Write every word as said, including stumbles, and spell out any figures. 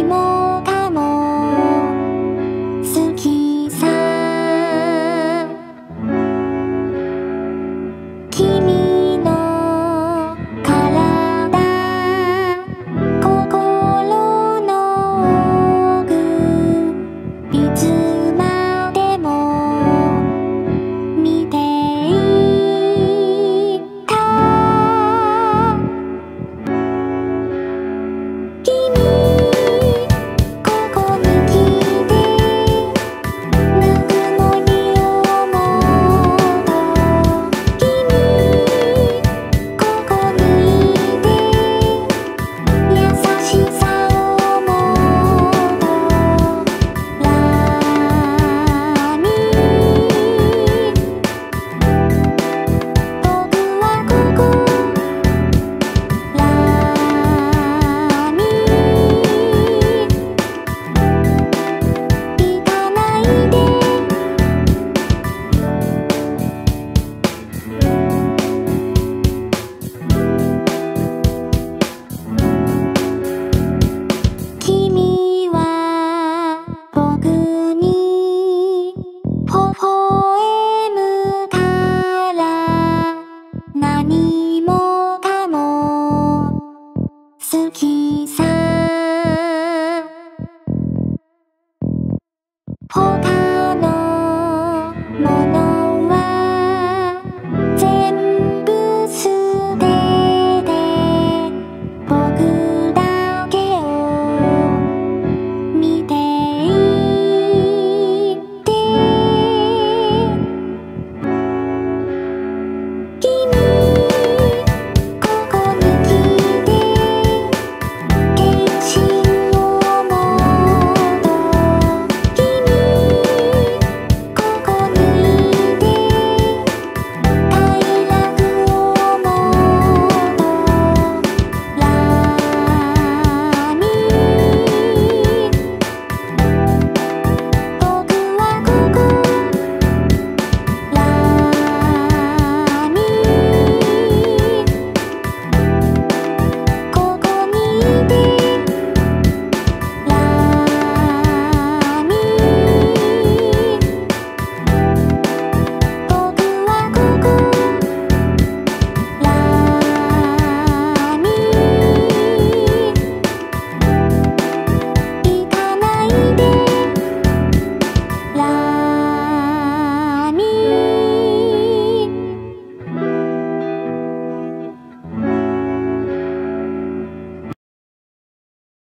もかも好きさ。君の体心の奥いつまでも見ていた。君ここに来てぬくもりをもっと。君ここにいて優しさをもっと。ラミ僕はここラミ行かないで。君は僕に微笑むから何もかも好きさ。他